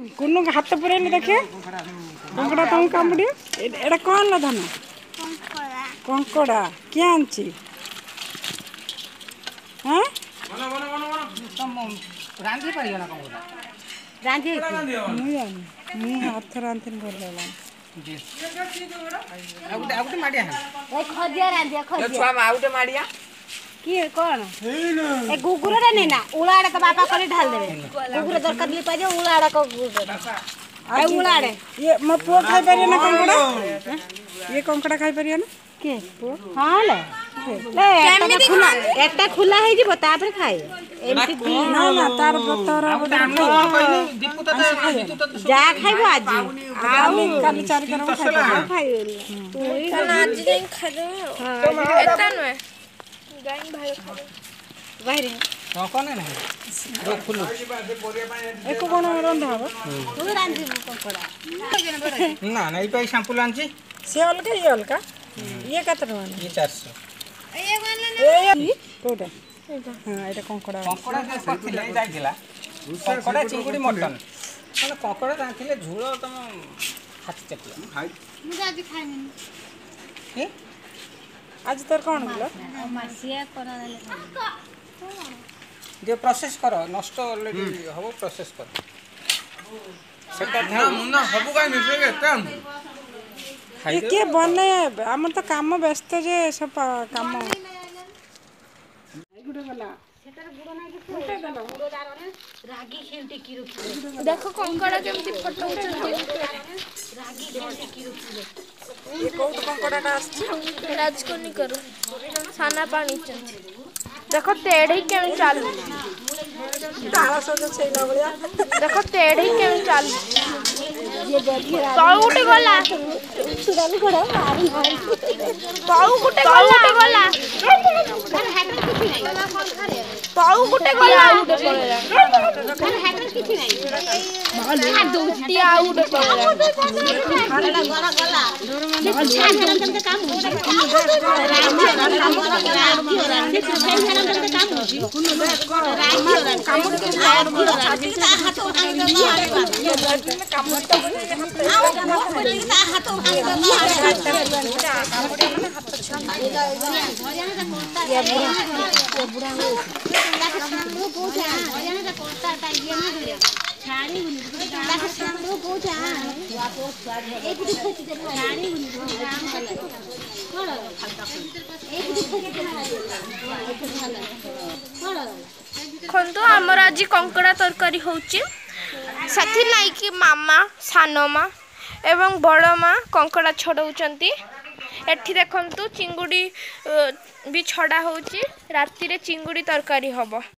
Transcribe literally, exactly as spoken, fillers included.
कुन्नू हाथ पुरेल देखिए कंकड़ा तुम कामुड़ी एटा कौन ला धन कंकड़ा क्या आंची हाँ रांधी परियो ना कंकड़ा रांधी मुझे मुझे हाथ रांधी बोल रहा आउटे आउटे माडिया ए खजिया रांधिया ए खजिया छुआ आउटे माडिया किए कौन ए गुगुरटा नहीं ना उलाड़ा तो बापा करे ढाल देवे गुगुर दरकार ली पाजे उलाड़ा को गुगुर ए उलाड़े ये मो पुओ खाई परियो ना कंकड़ा ये कंकड़ा खाई परियो ना के हां ले ले एटा खुला एटा खुला है जी बता पर खाए एमती दी ना ना तार बतर दीपू तो दीपू तो जा खाइबो आज काली काली चार कर खाई खाइ आज जाई खा दे एता न जाई भाई खा बाहर हां कोन है रो खुलो एको कोन रंधा हो तू रांधी कंकड़ा ना ना ई पे शैम्पू लांची से अलगा ये अलगा ये कत रहा ये चार सौ ए कोटा हां एटा कंकड़ा कंकड़ा के पथिले जागिला कंकड़ा चिंगुडी मटन माने कंकड़ा रांथिले झुळ तम हाथ चपला खाइ मुझे आज खाइनी के आज तोर कौन बोला मासिया करा ले जे प्रोसेस करो नष्ट ऑलरेडी हबो प्रोसेस कर सेटा था मुन्ना हबु काई मिसे के तम ये के बने हमर तो काम व्यस्त जे सब काम गुडे वाला सेटर गुडो नाही के गुडो दारो ने रागी खेलते की रुखी देखो कंकड़ा केमती फटो उचंती रागी खेलते की रुखी ये कोट कंकड़ाटा आछी राजकोनी करू साना पानी चंती देखो तेढ़ी केम चालू तारा सज छैला बलिया देखो तेढ़ी केम चालू ये देखिरा तळु गुटे गला सुडाली गोडा मारी मारी तळु गुटे गला गला मन हाटर किछि नाही तळु गुटे गला गुटे पळेला मन हाटर किछि नाही आ दोती आ गुटे पळेला गला गला गला छान धरन के काम हो राम राम राम के छान धरन के काम हो राम काम के हाथ उठाई दे काम हाथ उठाई ये बुढ़ा ये बुढ़ा हो वो पूछा हरियाणा का कोटा टाइम में छाड़ी बुनी ताके सामने पूछा वापस एक दिन खच दे छाड़ी बुनी राम वाला कोड़ एक दिन खच दे कोड़ खंतो हमर आज कंकड़ा तरकारी होची साथी नाही कि मामा सानमा एवं बड़ माँ कंकड़ा छड़ाउचंती एठी देखंतु चिंगुड़ी भी छड़ा होची राती रे चिंगुड़ी तरकारी हबो।